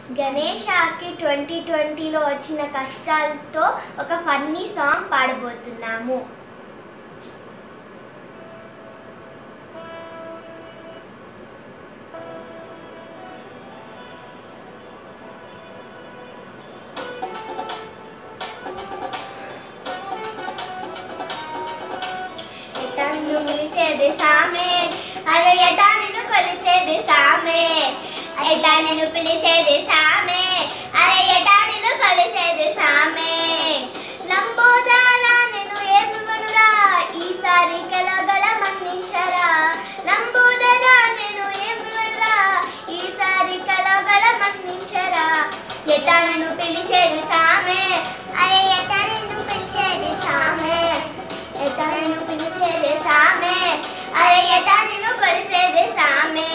గణేశాకి 2020లో వచ్చిన కష్టాలతో ఒక ఫన్నీ సాంగ్ పాడబోతున్నాము. ఎటాను పిలిసేది సామే, అరే ఎటా నిన్ను కొలిసేది సామే, ఎటా నిన్ను పిలిసేది సామే, అరే ఎటా నిన్ను కొలిసేది సామే. లంబోదరా నేను ఏమివనురా, ఈసారి కలగల మన్నించరా. లంబోదరా నేను ఏమివనురా, ఈసారి కలగల మన్నించరా. ఎటా నిన్ను పిలిసేది సామే, అరే ఎటా నిన్ను పిలిసేది సామే, ఎటా నిన్ను పిలిసేది సామే, అరే ఎటా నిన్ను కొలిసేది సామే.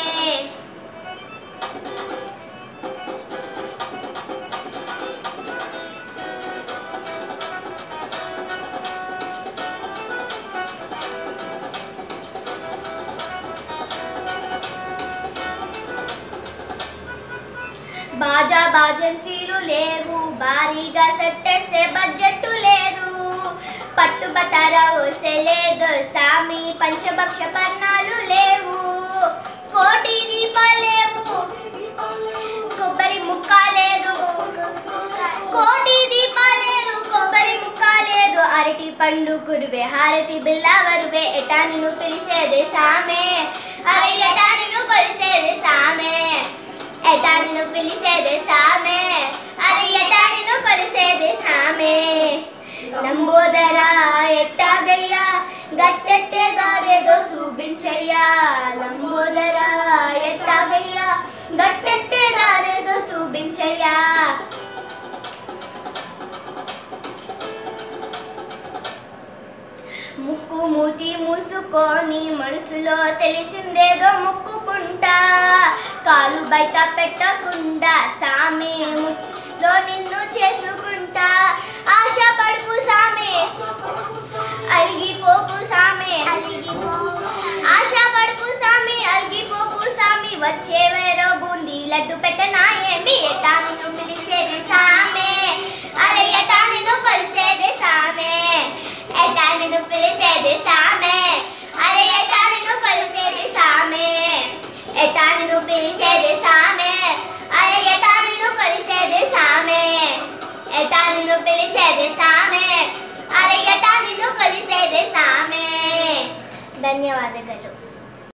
బాజా బాజంత్రీలు లేవు, భారీగా సెట్టేసే బడ్జెట్ లేదు, పట్టు బటారా ఓసే లేదు సామి, పంచభక్ష పర్ణాలు లేవు, కోటి దీపాలు లేవు, కొబ్బరి ముక్క లేదు, కోటి దీపాలు లేదు, కొబ్బరి ముక్క లేదు, అరటి పండు కురువే హారతి బిల్లా వరువే. ఎటా నిన్ను పిలిసేది సామే, అరే ఎటా నిన్ను కొలిసేది సామే, ఎటా నిన్ను పిలిసేది సామే, అరే ఎటా నిన్ను కొలిసేది సామే. లంబోదరా ఎట్టాగయ్యా, గట్టెట్టే దారేదో చూపించయ్యా. లంబోదరా ఎట్టాగయ్యా, గట్టెట్టే దారేదో చూపించయ్యా. ముక్కు మూతి మూసుకొని మనసులో తెలిసిందేదో ముక్కుకుంటా, కాలు బయట పెట్టకుండా సామి ముక్కులో నిన్ను చేసుకుంటా. ఆశ పడుకు సామే, అలిగిపోకు సామే, ఆశ పడుకు సామి, అలిగిపోకు సామి. వచ్చే వేరో బూందీ లడ్డు పెట్టనా ఏమి, ఎటా నిన్ను పిలిసేది సామే, అరే ఎటా నిన్ను కొలిసేది సామే, ఎటా నిన్ను పిలిసేది సామే, అరే ఎటా నిన్ను కొలిసేది సామే, ఎటా నిన్ను పిలిసేది సామే, అరే ఎటా నిన్ను కొలిసేది సామే, ఎటా నిన్ను పిలిసేది సామే, అరే ఎటా నిన్ను కొలిసేది సామే. ధన్యవాదాలు.